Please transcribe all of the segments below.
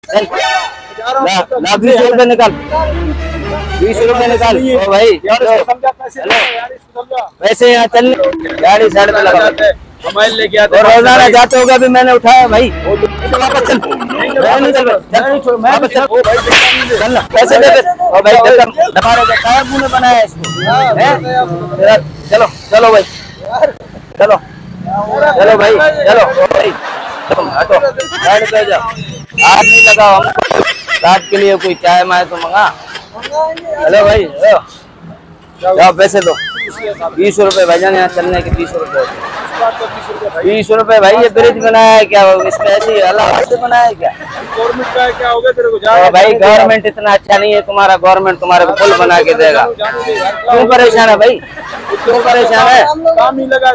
चल ला 20 रुपए निकाल, 20 रुपए निकाल। ओ भाई वैसे यहाँ चल गाड़ी साइड पे लगा मोबाइल लेके आते और रोजाना जाते होगा भी मैंने उठाया भाई। वापस चल, वापस चल, पैसे दे ओ भाई। हमारे टायर मुंह में बनाया इसको। चलो चलो भाई, चलो चलो भाई, चलो भाई, हटो साइड पे जाओ। हाथ नहीं लगाओ हमको, रात के लिए कोई चाय माय तो मंगा। हेलो भाई, जाओ पैसे दो। 20 रुपए भाईजान, यहाँ चलने के 20 रुपए। 20 रुपए भाई, ये ब्रिज बनाया है क्या? इसमें ऐसी अलग से बनाया है क्या? गवर्नमेंट का क्या हो गया तेरे को? भाई गवर्नमेंट इतना अच्छा नहीं है तुम्हारा, गवर्नमेंट तुम्हारे को पुल बना के देगा। क्यों परेशान है भाई, क्यों परेशान है? काम ही लगा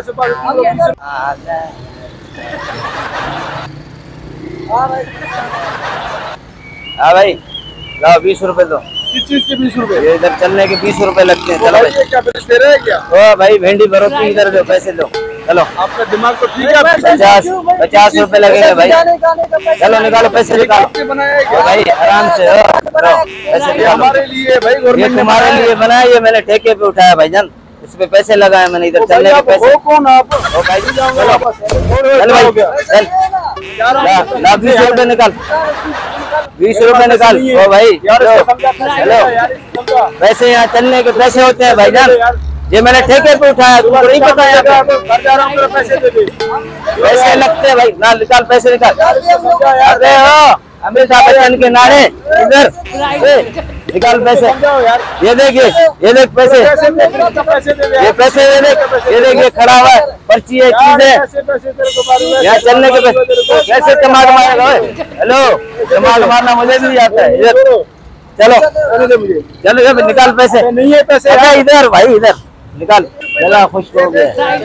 हाँ भाई, लाओ 20 रुपए दो। किस चीज के 20 रुपए? ये इधर चलने के 20 रुपए लगते हैं। चलो भाई, क्या ब्रिज दे रहे हैं क्या? ओ भाई भेंडी भरोती, इधर दो पैसे दो। चलो आपका दिमाग तो ठीक है। 50 रुपए लगेंगे भाई। चलो निकालो पैसे, निकालो बनाया है क्या भाई, आराम से पैसे निकालो। हमारे लिए भाई, ये तुम्हारे लिए बनाया, ये मैंने ठेके पे उठाया भाईजान, इस पे पैसे लगाए मैंने। इधर चलने के पैसे। कौन आप? ओ भाई चलो भाई, चल ला 20 रुपए निकाल, 20 रुपए निकाल। ओ भाई हेलो, पैसे यहाँ चलने के पैसे होते हैं भाईजान, ये मैंने ठेके पे उठाया, तुमको नहीं पता? यहाँ पे पैसे दे दे, पैसे लगते हैं भाई। ना निकाल पैसे, निकाल। अरे हो अमिताभ बच्चन के नारे, इधर निकाल पैसे। ये देखिए, ये देख पैसे, ये पैसे ये देख, ये देखिए खड़ा हुआ है, पर्ची है, चीज है। यहाँ चलने के पैसे कैसे कमाल मारेगा? हेलो, कमाल मारना मुझे भी आता है। इधर चलो चलो, निकाल पैसे। नहीं है पैसे इधर भाई, इधर निकाल। चला खुश हो गया,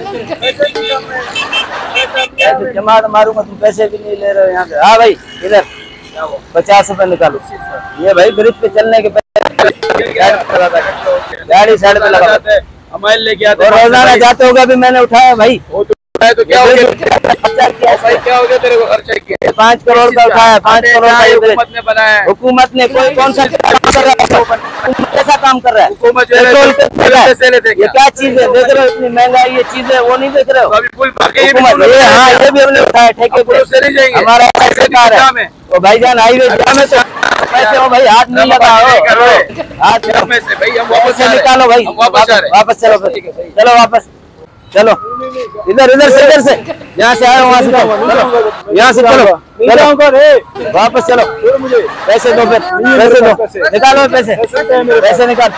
जमा मारूंगा, तुम पैसे भी नहीं ले रहे हो यहाँ से। हाँ भाई, इधर 50 रुपए निकालो। ये भाई ब्रिज पे चलने के पैसे, गाड़ी साइड पे लगा। मोबाइल लेके आते और रोजाना जाते होगा भी मैंने उठाया भाई। तो क्या हो गया भाई, क्या हो गया तेरे को? खर्चा किया 5 करोड़ का उठाया, 5 करोड़ का हुकूमत ने बनाया है। हुकूमत ने कोई कौन सा काम कर रहा है? कैसा काम कर रहा है? हुकूमत पेट्रोल पैसे लेते ये क्या चीज है? देख रहे हो इतनी महंगाई, ये चीज है वो नहीं देख रहे हो? अभी पुल बाकी है, हाँ ये भी हमने उठाया ठेके पे, नहीं जाएंगे। हमारा सरकार है। तो भाईजान हाईवे जाम है तो पैसे हो भाई, हाथ नहीं लगाओ, हाथ में से भाई हम पैसे निकालो भाई, वापस चलो, चलो वापस चलो। इधर इधर से यहाँ से आए, वहाँ से चलो, यहाँ से चलो, चलो वापस चलो। पैसे दो, फिर पैसे दो, निकालो पैसे, पैसे निकाल।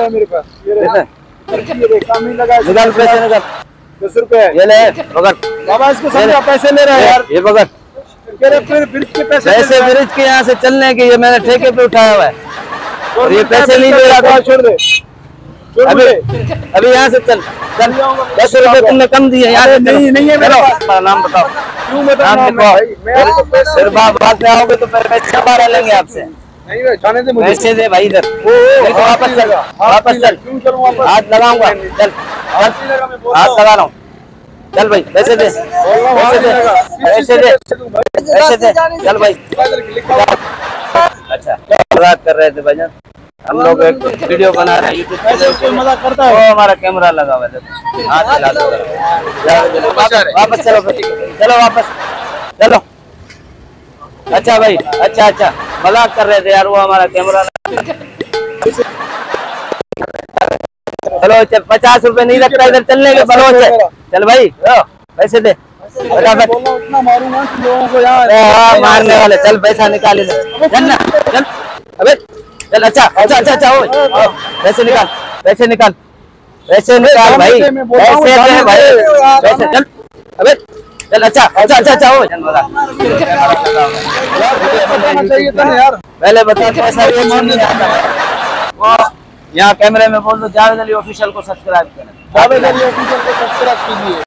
निकाल पैसे, निकाल 10 रुपए। ये ले पकड़ बाबा, इसको समझा, पैसे ले रहा है यार। ये पकड़ फिर ब्रिज के पैसे, ब्रिज के यहाँ से चलने के, ये मैंने ठेके पे उठाया हुआ है और ये पैसे नहीं ले रहा था। छोड़ दे, अभी यहाँ से चल, 10 रुपए तुमने कम दिए। यहाँ से नहीं है मेरा नाम बताओ, क्यों बताओ? फिर बात में आओगे तो फिर पैसे बारह लेंगे आपसे। नहीं जाने दे मुझे, पैसे दे भाई। इधर वापस चल, वापस चल, हाथ लगाऊंगा। चल हाथ लगा रहा हूँ, चल भाई पैसे दे, पैसे दे, पैसे दे, पैसे दे, चल भाई। अच्छा बात कर रहे थे भाईजान, हम लोग एक वीडियो बना रहे हैं यूट्यूब पे, मजाक करता है। वो हमारा कैमरा लगा हुआ है। हाथ हिला दो, वापस चलो, चलो वापस चलो। अच्छा भाई, अच्छा अच्छा मजाक कर रहे थे यार, वो हमारा कैमरा। चलो 50 रुपए नहीं लगता इधर चलने के बलोच है। चल भाई पैसे दे, इतना मारूंगा लोगों को यार, मारने वाले। चल पैसा निकाल, चल ना, चल अबे चल। अच्छा अच्छा अच्छा अच्छा, ओ पैसे निकाल, पैसे निकाल, पैसे निकाल भाई, पैसे दे भाई, पैसे। चल अबे चल। अच्छा अच्छा अच्छा अच्छा, हो पहले बता पैसा यहाँ कैमरे में बोल दो, जावेद अली ऑफिशियल को सब्सक्राइब करें। जावेद अली ऑफिशियल को सब्सक्राइब कीजिए।